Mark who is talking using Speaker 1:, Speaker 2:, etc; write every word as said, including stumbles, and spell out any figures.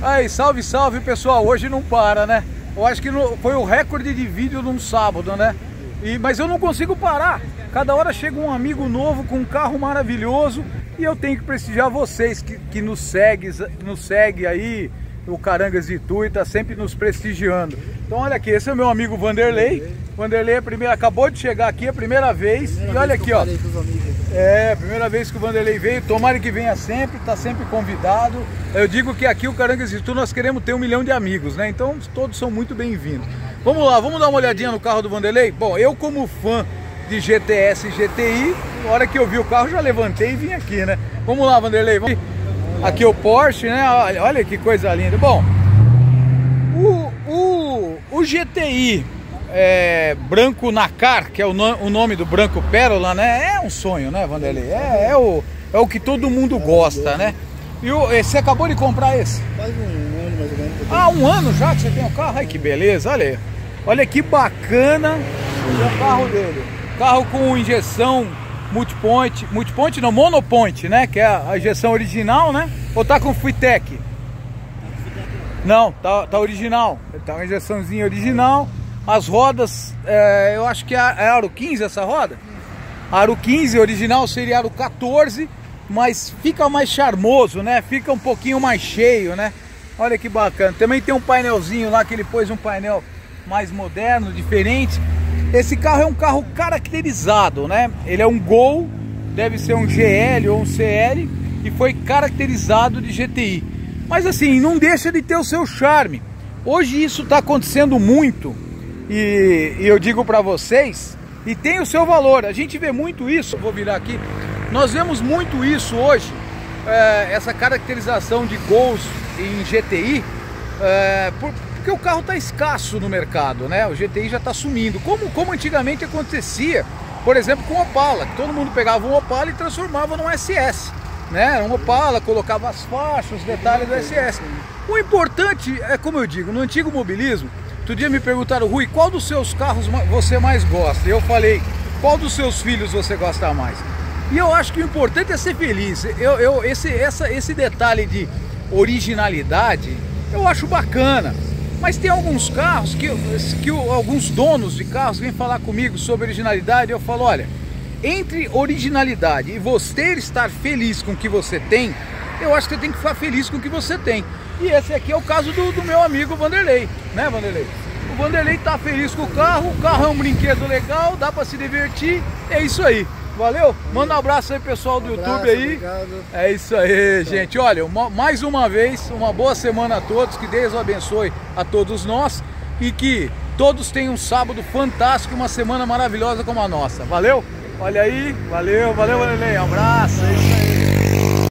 Speaker 1: Aí, salve, salve, pessoal. Hoje não para, né? Eu acho que no, foi o recorde de vídeo num sábado, né? E, mas eu não consigo parar. Cada hora chega um amigo novo com um carro maravilhoso e eu tenho que prestigiar vocês que, que nos seguem nos segue aí. O Carangas de Itu está sempre nos prestigiando. Então olha aqui, esse é o meu amigo Vanderlei. Vanderlei é a primeira, acabou de chegar aqui, a primeira vez. Primeira e olha aqui, ó. É, primeira vez que o Vanderlei veio. Tomara que venha sempre, está sempre convidado. Eu digo que aqui o Carangas de Itu nós queremos ter um milhão de amigos, né? Então todos são muito bem-vindos. Vamos lá, vamos dar uma olhadinha no carro do Vanderlei? Bom, eu como fã de G T S e G T I, na hora que eu vi o carro já levantei e vim aqui, né? Vamos lá, Vanderlei, vamos... Aqui o Porsche, né? Olha, olha que coisa linda. Bom, o, o, o G T I é, branco Nacar, que é o, no, o nome do branco Pérola, né? É um sonho, né, Vanderlei? É, é, o, é o que todo mundo gosta, né? E o, você acabou de comprar esse?
Speaker 2: Faz um ano mais ou menos.
Speaker 1: Ah, um ano já que você tem o carro? Ai, que beleza, olha aí. Olha que bacana o carro dele. Carro com injeção multipoint, multipoint não, monopoint, né? Que é a injeção original, né? Ou tá com Fitec? Não, tá, tá original. Tá uma injeçãozinha original. As rodas, é, eu acho que é, é aro quinze essa roda? Aro quinze, original seria aro quatorze, mas fica mais charmoso, né? Fica um pouquinho mais cheio, né? Olha que bacana. Também tem um painelzinho lá que ele pôs um painel mais moderno, diferente. Esse carro é um carro caracterizado, né? Ele é um Gol, deve ser um G L ou um C L e foi caracterizado de G T I. Mas assim, não deixa de ter o seu charme. Hoje isso está acontecendo muito e, e eu digo para vocês, e tem o seu valor. A gente vê muito isso, vou virar aqui, nós vemos muito isso hoje, é, essa caracterização de Gols em G T I, é, por, porque o carro está escasso no mercado, né? O G T I já está sumindo, como, como antigamente acontecia, por exemplo, com o Opala, que todo mundo pegava um Opala e transformava num S S, né? Era um Opala, colocava as faixas, os detalhes do S S. O importante é, como eu digo, no antigo mobilismo, outro dia me perguntaram, Rui, qual dos seus carros você mais gosta? E eu falei, qual dos seus filhos você gosta mais? E eu acho que o importante é ser feliz. Eu, eu, esse, essa, esse detalhe de originalidade, eu acho bacana. Mas tem alguns carros que, que alguns donos de carros vêm falar comigo sobre originalidade e eu falo, olha, entre originalidade e você estar feliz com o que você tem, eu acho que você tem que ficar feliz com o que você tem. E esse aqui é o caso do, do meu amigo Vanderlei, né, Vanderlei? O Vanderlei tá feliz com o carro, o carro é um brinquedo legal, dá para se divertir, é isso aí. Valeu? Manda um abraço aí, pessoal do um abraço, YouTube aí. Obrigado. É isso aí, gente. Olha, uma, mais uma vez, uma boa semana a todos. Que Deus abençoe a todos nós. E que todos tenham um sábado fantástico, uma semana maravilhosa como a nossa. Valeu? Olha aí. Valeu, valeu, Vanderlei. Um abraço. É isso aí.